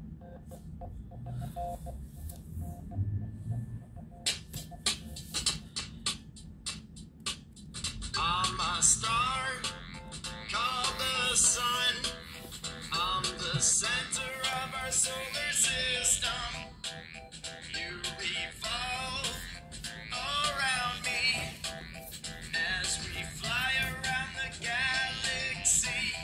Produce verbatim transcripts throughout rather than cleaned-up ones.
I'm a star called the sun. I'm the center of our solar system. You revolve around me as we fly around the galaxy.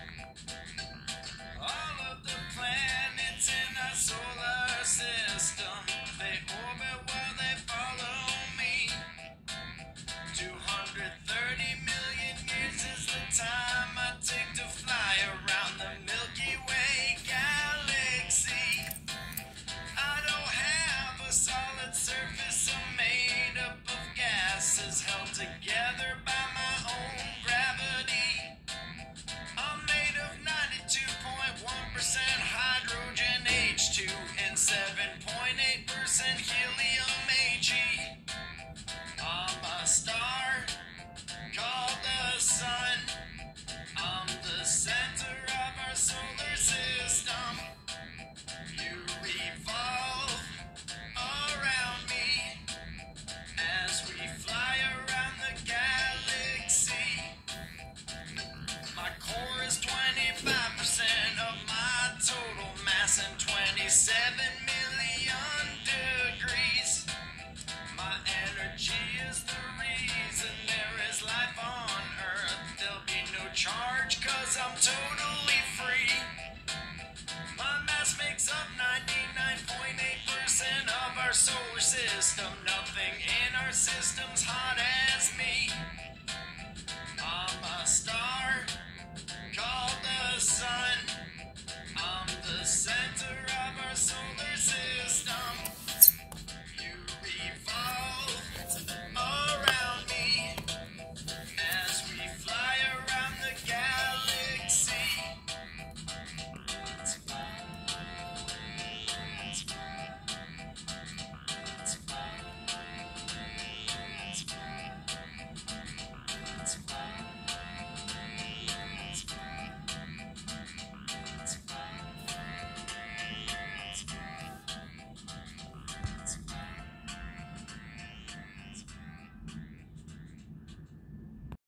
All of the planets in our solar system, they orbit while they follow me. two hundred thirty million years is the time I take to fly around the Milky Way galaxy. I don't have a solid surface, I'm made up of gases held together by my own gravity. I'm made of ninety-two point one percent hydrogen H two and seven point eight percent helium Ag. I'm a star called the sun. I'm the center of our solar system. You revolve around me as we fly around the galaxy. My core is twenty-five percent of my total mass and twenty-seven million degrees. My energy is the reason there is life on Earth. There'll be no charge cause I'm totally free. My mass makes up ninety-nine point eight percent of our solar system. Nothing in our system's hot as me.